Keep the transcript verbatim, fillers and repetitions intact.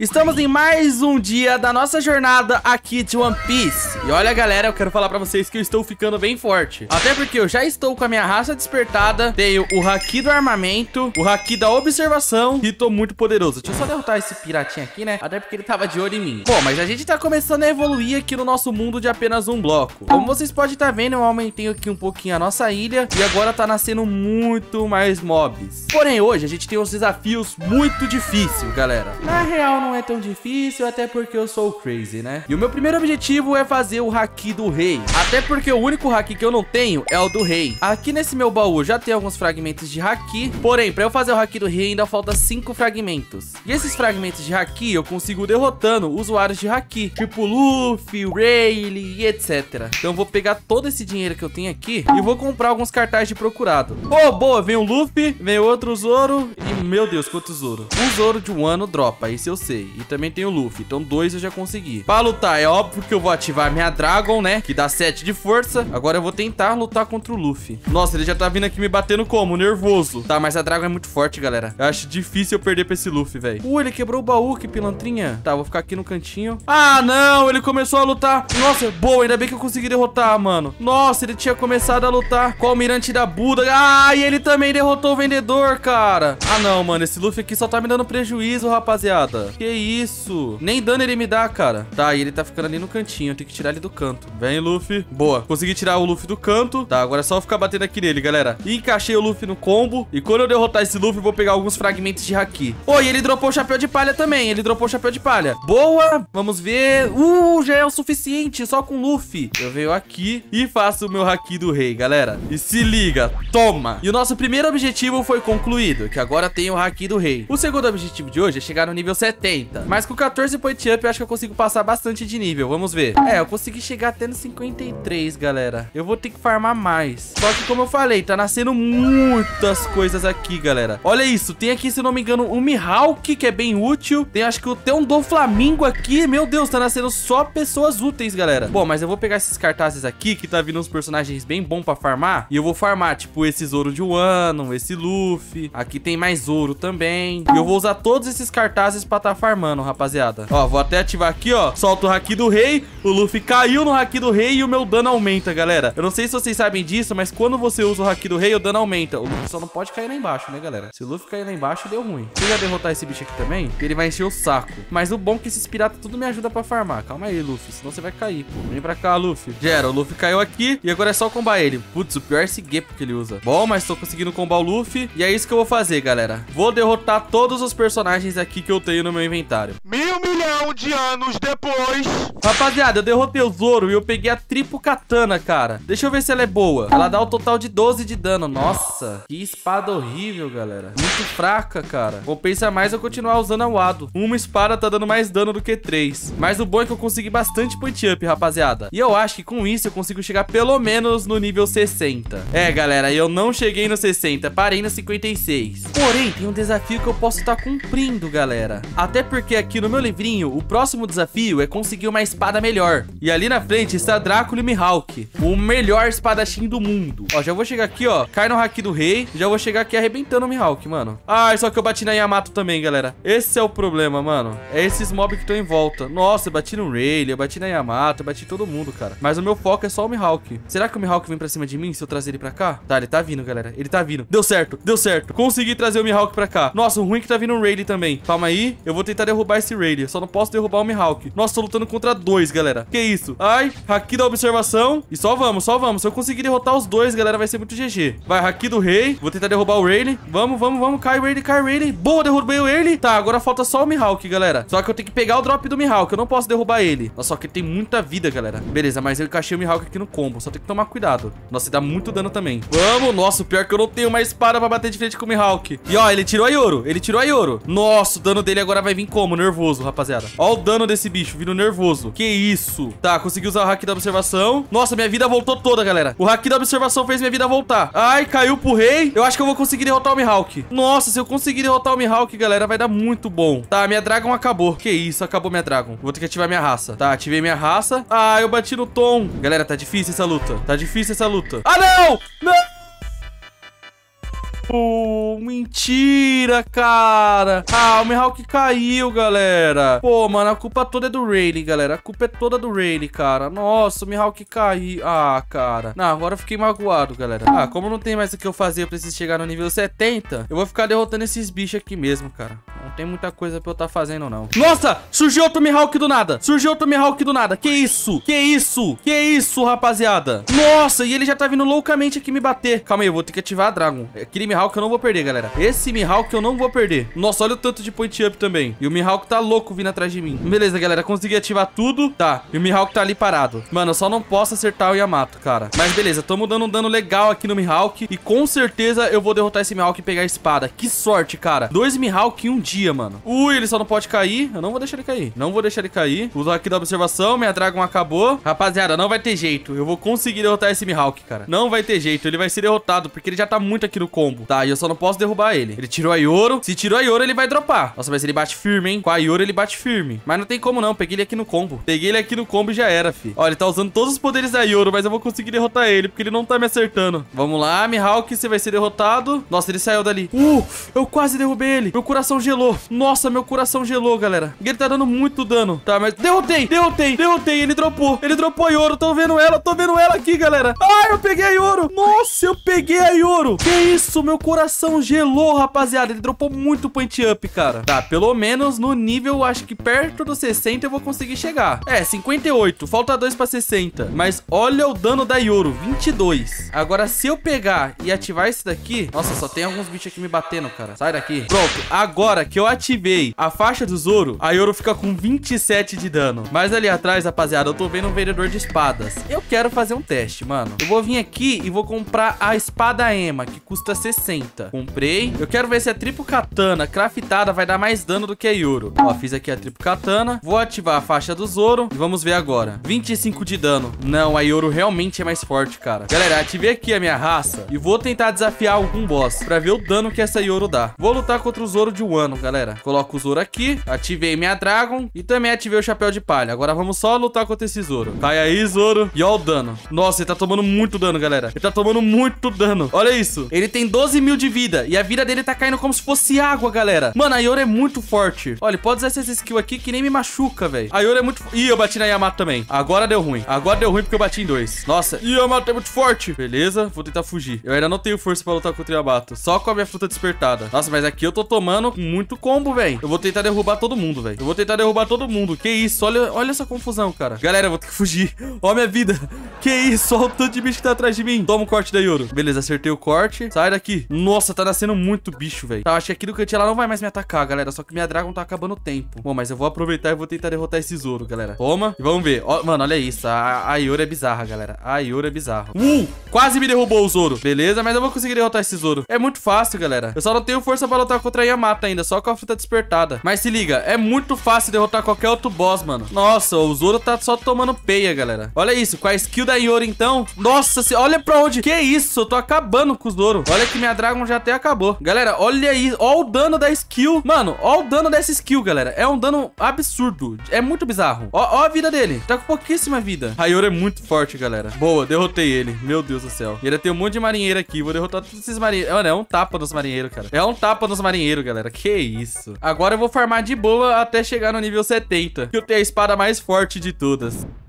Estamos em mais um dia da nossa jornada aqui de One Piece. E olha, galera, eu quero falar pra vocês que eu estou ficando bem forte. Até porque eu já estou com a minha raça despertada. Tenho o Haki do armamento, o Haki da observação e tô muito poderoso. Deixa eu só derrotar esse piratinho aqui, né? Até porque ele tava de olho em mim. Bom, mas a gente tá começando a evoluir aqui no nosso mundo de apenas um bloco. Como vocês podem estar vendo, eu aumentei aqui um pouquinho a nossa ilha e agora tá nascendo muito mais mobs. Porém, hoje a gente tem uns desafios muito difíceis, galera. Na real, não é tão difícil, até porque eu sou crazy, né? E o meu primeiro objetivo é fazer o Haki do rei. Até porque o único Haki que eu não tenho é o do rei. Aqui nesse meu baú já tem alguns fragmentos de Haki. Porém, pra eu fazer o Haki do rei ainda falta cinco fragmentos. E esses fragmentos de Haki eu consigo derrotando usuários de Haki, tipo Luffy, Rayleigh e etcétera. Então eu vou pegar todo esse dinheiro que eu tenho aqui e vou comprar alguns cartazes de procurado. Oh, boa, vem o Luffy, vem outro Zoro e, meu Deus, quanto Zoro. Um Zoro de um ano dropa, isso eu sei. E também tem o Luffy, então dois eu já consegui. Pra lutar, é óbvio que eu vou ativar minha Dragon, né? Que dá sete de força. Agora eu vou tentar lutar contra o Luffy. Nossa, ele já tá vindo aqui me batendo como? Nervoso. Tá, mas a Dragon é muito forte, galera. Eu acho difícil eu perder pra esse Luffy, velho. Uh, ele quebrou o baú, que pilantrinha. Tá, vou ficar aqui no cantinho. Ah, não, ele começou a lutar. Nossa, boa, ainda bem que eu consegui derrotar, mano. Nossa, ele tinha começado a lutar com o almirante da Buda. Ah, e ele também derrotou o vendedor, cara. Ah, não, mano, esse Luffy aqui só tá me dando prejuízo, rapaziada. Que isso? Nem dano ele me dá, cara. Tá, e ele tá ficando ali no cantinho. Eu tenho que tirar ele do canto. Vem, Luffy. Boa. Consegui tirar o Luffy do canto. Tá, agora é só ficar batendo aqui nele, galera. E encaixei o Luffy no combo. E quando eu derrotar esse Luffy, eu vou pegar alguns fragmentos de Haki. Oh, e ele dropou o chapéu de palha também. Ele dropou o chapéu de palha. Boa. Vamos ver. Uh, já é o suficiente. Só com o Luffy. Eu venho aqui e faço o meu Haki do rei, galera. E se liga. Toma. E o nosso primeiro objetivo foi concluído, que agora tem o Haki do rei. O segundo objetivo de hoje é chegar no nível setenta. Mas com quatorze point up eu acho que eu consigo passar bastante de nível. Vamos ver. É, eu consegui chegar até no cinquenta e três, galera. Eu vou ter que farmar mais. Só que como eu falei, tá nascendo muitas coisas aqui, galera. Olha isso. Tem aqui, se não me engano, um Mihawk, que é bem útil. Tem, acho que até um Doflamingo aqui. Meu Deus, tá nascendo só pessoas úteis, galera. Bom, mas eu vou pegar esses cartazes aqui, que tá vindo uns personagens bem bons pra farmar. E eu vou farmar, tipo, esse Zoro de Wano, esse Luffy. Aqui tem mais Zoro também. E eu vou usar todos esses cartazes pra tá farmando, rapaziada. Ó, vou até ativar aqui, ó. Solta o Haki do rei. O Luffy caiu no Haki do rei e o meu dano aumenta, galera. Eu não sei se vocês sabem disso, mas quando você usa o Haki do rei, o dano aumenta. O Luffy só não pode cair lá embaixo, né, galera? Se o Luffy cair lá embaixo, deu ruim. Se eu já derrotar esse bicho aqui também, ele vai encher o saco. Mas o bom é que esses piratas tudo me ajuda pra farmar. Calma aí, Luffy, senão você vai cair, pô. Vem pra cá, Luffy. Gera, o Luffy caiu aqui e agora é só combar ele. Putz, o pior é esse Gepo que ele usa. Bom, mas tô conseguindo combar o Luffy. E é isso que eu vou fazer, galera. Vou derrotar todos os personagens aqui que eu tenho no meu inventário. Mil milhão de anos depois. Rapaziada, eu derrotei o Zoro e eu peguei a Triple Katana, cara. Deixa eu ver se ela é boa. Ela dá o total de doze de dano. Nossa, que espada horrível, galera. Muito fraca, cara. Compensa mais eu continuar usando a Wado. Uma espada tá dando mais dano do que três. Mas o bom é que eu consegui bastante point up, rapaziada. E eu acho que com isso eu consigo chegar pelo menos no nível sessenta. É, galera, eu não cheguei no sessenta. Parei no cinquenta e seis. Porém, tem um desafio que eu posso estar cumprindo, galera. Até porque aqui no meu livrinho, o próximo desafio é conseguir uma espada melhor. E ali na frente está Drácula e Mihawk, o melhor espadachim do mundo. Ó, já vou chegar aqui, ó. Cai no Haki do rei. Já vou chegar aqui arrebentando o Mihawk, mano. Ai, só que eu bati na Yamato também, galera. Esse é o problema, mano. É esses mobs que estão em volta. Nossa, eu bati no Rayleigh, eu bati na Yamato, eu bati em todo mundo, cara. Mas o meu foco é só o Mihawk. Será que o Mihawk vem pra cima de mim se eu trazer ele pra cá? Tá, ele tá vindo, galera. Ele tá vindo. Deu certo, deu certo. Consegui trazer o Mihawk pra cá. Nossa, o ruim é que tá vindo um Rayleigh também. Calma aí, eu vou tentar derrubar esse Rayleigh. Só não posso derrubar o Mihawk. Nossa, tô lutando contra dois, galera. Que isso? Ai, Haki da observação. E só vamos, só vamos. Se eu conseguir derrotar os dois, galera, vai ser muito G G. Vai, Haki do rei. Vou tentar derrubar o Rayleigh. Vamos, vamos, vamos. Cai, Rayleigh, cai, Rayleigh. Boa, derrubei o Rayleigh. Tá, agora falta só o Mihawk, galera. Só que eu tenho que pegar o drop do Mihawk. Eu não posso derrubar ele. Nossa, só que ele tem muita vida, galera. Beleza, mas eu encaixei o Mihawk aqui no combo. Só tem que tomar cuidado. Nossa, ele dá muito dano também. Vamos. Nossa, o pior é que eu não tenho uma espada pra bater de frente com o Mihawk. E ó, ele tirou a Yoro. Ele tirou a Yoro. Nossa, o dano dele agora vai vir como? Nervoso, rapaziada. Ó o dano desse bicho, vindo nervoso. Que isso? Tá, consegui usar o Haki da observação. Nossa, minha vida voltou toda, galera. O Haki da observação fez minha vida voltar. Ai, caiu pro rei. Eu acho que eu vou conseguir derrotar o Mihawk. Nossa, se eu conseguir derrotar o Mihawk, galera, vai dar muito bom. Tá, minha Dragon acabou. Que isso, acabou minha Dragon. Vou ter que ativar minha raça. Tá, ativei minha raça. Ah, eu bati no Tom. Galera, tá difícil essa luta. Tá difícil essa luta. Ah, não! Não! Não, mentira, cara. Ah, o Mihawk caiu, galera. Pô, mano, a culpa toda é do Rayleigh, galera. A culpa é toda do Rayleigh, cara. Nossa, o Mihawk caiu. Ah, cara. Não, agora eu fiquei magoado, galera. Ah, como não tem mais o que eu fazer, eu preciso chegar no nível setenta, eu vou ficar derrotando esses bichos aqui mesmo, cara. Não tem muita coisa pra eu estar fazendo, não. Nossa, surgiu outro Mihawk do nada. Surgiu outro Mihawk do nada. Que isso? Que isso? Que isso, rapaziada? Nossa, e ele já tá vindo loucamente aqui me bater. Calma aí, eu vou ter que ativar a Dragon. Aquele Mihawk eu não vou perder, galera. Esse Mihawk eu não vou perder. Nossa, olha o tanto de point up também. E o Mihawk tá louco vindo atrás de mim. Beleza, galera, consegui ativar tudo. Tá, e o Mihawk tá ali parado. Mano, eu só não posso acertar o Yamato, cara. Mas beleza, tamo dando um dano legal aqui no Mihawk. E com certeza eu vou derrotar esse Mihawk e pegar a espada. Que sorte, cara. Dois Mihawk em um dia, mano. Ui, ele só não pode cair. Eu não vou deixar ele cair. Não vou deixar ele cair. Usa aqui da observação. Minha Dragon acabou. Rapaziada, não vai ter jeito. Eu vou conseguir derrotar esse Mihawk, cara. Não vai ter jeito. Ele vai ser derrotado, porque ele já tá muito aqui no combo. Tá, e eu só não posso derrubar ele. Ele tirou a Yoro. Se tirou a Yoro, ele vai dropar. Nossa, mas ele bate firme, hein? Com a Yoro, ele bate firme. Mas não tem como não. Peguei ele aqui no combo. Peguei ele aqui no combo e já era, fi. Ó, ele tá usando todos os poderes da Yoro, mas eu vou conseguir derrotar ele, porque ele não tá me acertando. Vamos lá, Mihawk, você vai ser derrotado. Nossa, ele saiu dali. Uh, eu quase derrubei ele. Meu coração gelou. Nossa, meu coração gelou, galera. Ele tá dando muito dano. Tá, mas derrotei, derrotei, derrotei. Ele dropou. Ele dropou a Yoro. Tô vendo ela, tô vendo ela aqui, galera. Ah, eu peguei a Yoro. Nossa, eu peguei a Yoro. Que isso, meu coração gelou, rapaziada. Ele dropou muito point up, cara. Tá, pelo menos no nível, acho que perto dos sessenta eu vou conseguir chegar. É, cinquenta e oito. Falta dois pra sessenta. Mas olha o dano da Yoro, vinte e dois. Agora, se eu pegar e ativar esse daqui... Nossa, só tem alguns bichos aqui me batendo, cara. Sai daqui. Pronto, agora que eu ativei a faixa do Zoro, a Yoro fica com vinte e sete de dano. Mas ali atrás, rapaziada, eu tô vendo um vendedor de espadas. Eu quero fazer um teste, mano. Eu vou vir aqui e vou comprar a espada Ema, que custa sessenta. Comprei. Eu quero ver se a triplo katana craftada vai dar mais dano do que a Yoro. Ó, fiz aqui a triplo katana. Vou ativar a faixa do Zoro e vamos ver agora. vinte e cinco de dano. Não, a Yoro realmente é mais forte, cara. Galera, ativei aqui a minha raça e vou tentar desafiar algum boss pra ver o dano que essa Yoro dá. Vou lutar contra o Zoro de Wano, galera. Coloco o Zoro aqui, ativei minha Dragon e também ativei o chapéu de palha. Agora vamos só lutar contra esse Zoro. Cai aí, Zoro. E ó o dano. Nossa, ele tá tomando muito dano, galera. Ele tá tomando muito dano. Olha isso. Ele tem doze mil de vida e a vida dele tá caindo como se fosse água, galera. Mano, a Yoro é muito forte. Olha, pode usar essa skill aqui que nem me machuca, velho. A Yoro é muito... Ih, eu bati na Yamato também. Agora deu ruim. Agora deu ruim porque eu bati em dois. Nossa, e a Yamato é muito forte. Beleza, vou tentar fugir. Eu ainda não tenho força pra lutar contra o Yamato. Só com a minha fruta despertada. Nossa, mas aqui eu tô tomando muito combo, velho. Eu vou tentar derrubar todo mundo, velho. Eu vou tentar derrubar todo mundo. Que isso? Olha, olha essa confusão, cara. Galera, eu vou ter que fugir. Ó a minha vida. Que isso? Olha o tanto de bicho que tá atrás de mim. Toma o corte da Yoro. Beleza, acertei o corte. Sai daqui. Nossa, tá nascendo muito bicho, velho. Tá, acho que aqui do cantinho ela não vai mais me atacar, galera. Só que minha Dragon tá acabando o tempo. Bom, mas eu vou aproveitar e vou tentar derrotar esse Zoro, galera. Toma. E vamos ver. Ó, mano, olha isso. A, a Yoro é bizarra, galera. A Yoro é bizarra. Uh! Quase me derrubou o Zoro. Beleza, mas eu vou conseguir derrotar esse Zoro. É muito fácil, galera. Eu só não tenho força pra lutar contra a Yamato ainda. Só com a fruta despertada. Mas se liga, é muito fácil derrotar qualquer outro boss, mano. Nossa, o Zoro tá só tomando peia, galera. Olha isso. Com a skill da Yoro, então. Nossa, se... olha pra onde. Que isso? Eu tô acabando com o Zoro. Olha que minha Dragon já até acabou. Galera, olha isso. Olha o dano da skill. Mano, olha o dano dessa skill, galera. É um dano absurdo. É muito bizarro. Ó, ó a vida dele. Tá com pouquíssima vida. A Yoro é muito forte, galera. Boa, derrotei ele. Meu Deus do céu. E ainda tem um monte de marinheiro aqui. Vou derrotar todos esses marinheiros. Mano, é um tapa nos marinheiros, cara. É um tapa nos marinheiros, galera. Que isso. Agora eu vou farmar de boa até chegar no nível setenta. Que eu tenho a espada mais forte de todas.